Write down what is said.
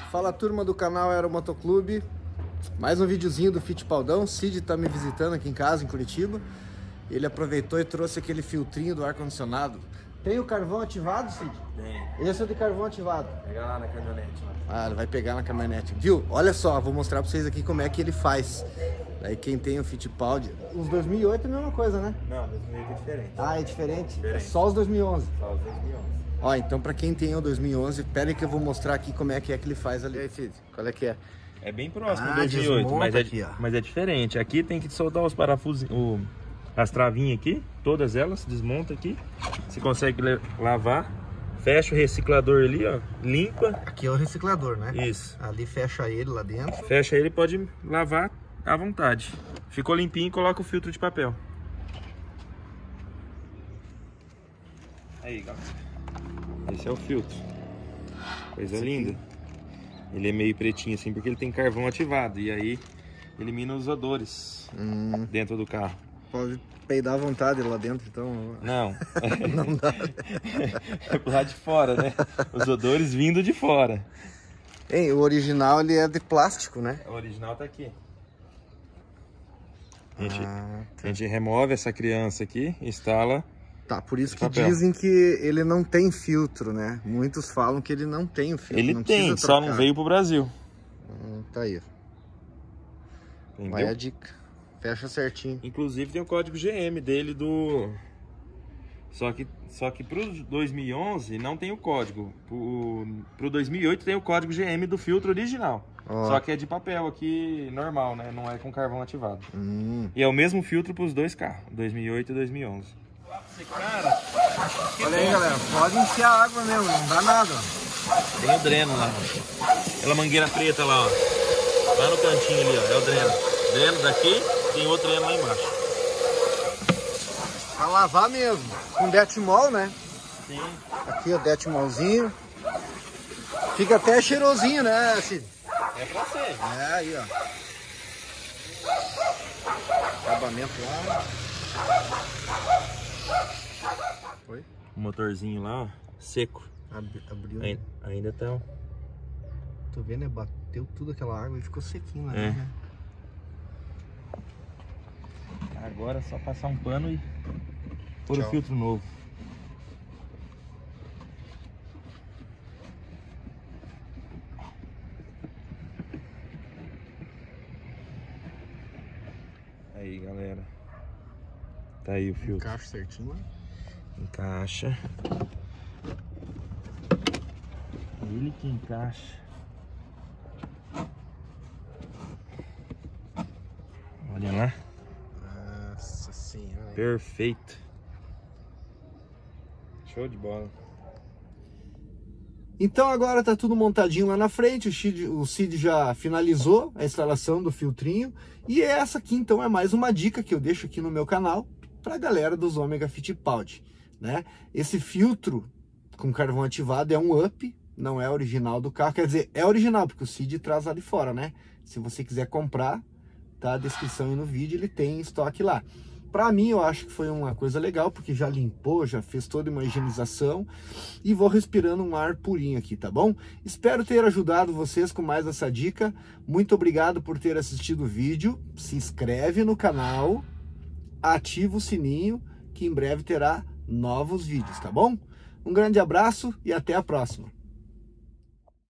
Fala turma do canal Aero Motoclube, mais um videozinho do Fittipaldão. O Cid tá me visitando aqui em casa, em Curitiba. Ele aproveitou e trouxe aquele filtrinho do ar-condicionado. Tem o carvão ativado, Cid? Tem. Esse é de carvão ativado. Pega lá na caminhonete. Ah, ele vai pegar na caminhonete. Viu? Olha só, vou mostrar pra vocês aqui como é que ele faz. Daí quem tem o Fittipaldi... Os 2008 é a mesma coisa, né? Não, 2008 é diferente. Ah, é diferente? Diferente. É só os 2011. Só os 2011. Ó, então pra quem tem o 2011, pera aí que eu vou mostrar aqui como é que ele faz ali. E aí, Cid, qual é que é? É bem próximo Ah, do 2008, mas aqui, ó. mas é diferente. Aqui tem que soltar os parafusos, as travinhas aqui, todas elas, desmonta aqui. Você consegue lavar, fecha o reciclador ali, ó, limpa. Aqui é o reciclador, né? Isso. Ali fecha ele lá dentro. Fecha ele, pode lavar à vontade. Ficou limpinho e coloca o filtro de papel. Aí, galera. Esse é o filtro. Coisa linda. Ele é meio pretinho assim porque ele tem carvão ativado. E aí elimina os odores dentro do carro. Pode peidar à vontade lá dentro, então... Não. Não dá. É pro lado de fora, né? Os odores vindo de fora. Hein, o original ele é de plástico, né? O original tá aqui. Tá. A gente remove essa criança aqui, instala. Tá, por isso que papel. dizem que ele não tem filtro, né? Muitos falam que ele não tem o filtro. Ele não tem, precisa só trocar. não veio pro Brasil. Tá aí. Entendeu? Vai a dica. Fecha certinho. Inclusive tem o código GM dele do... Só que pro 2011 não tem o código. Pro 2008 tem o código GM do filtro original. Ó. Só que é de papel aqui, normal, né? Não é com carvão ativado. E E é o mesmo filtro pros dois carros, 2008 e 2011. Cara, olha aí, galera. Pode enfiar água mesmo, não dá nada. Ó. tem o dreno lá. Aquela mangueira preta lá, ó. Lá no cantinho ali, ó. É o dreno. Dreno daqui, tem outro dreno lá embaixo. Pra lavar mesmo. Com Detmol, né? Sim. Aqui, ó, Detmolzinho. Fica até cheirosinho, né, Cid? É pra ser. É, aí, ó. Acabamento lá. Foi? O motorzinho lá, ó, seco. Abriu. Ainda tá. Tô vendo, né? Bateu tudo aquela água e ficou sequinho lá, É. né? Agora é só passar um pano e pôr o Tchau. filtro novo. Aí, galera. Tá aí o filtro. Encaixa certinho lá. Encaixa. Ele que encaixa. Olha lá. Nossa senhora. Perfeito. Show de bola. Então agora tá tudo montadinho lá na frente, o Cid já finalizou a instalação do filtrinho. E essa aqui então é mais uma dica que eu deixo aqui no meu canal pra galera dos Ômega Fittipaldi, né? Esse filtro com carvão ativado é um up, não é original do carro, quer dizer, é original porque o Cid traz lá de fora, né? Se você quiser comprar, tá a descrição aí no vídeo, ele tem em estoque lá. Pra mim, eu acho que foi uma coisa legal, porque já limpou, já fez toda uma higienização e vou respirando um ar purinho aqui, tá bom? Espero ter ajudado vocês com mais essa dica. Muito obrigado por ter assistido o vídeo. Se inscreve no canal, ativa o sininho, que em breve terá novos vídeos, tá bom? Um grande abraço e até a próxima.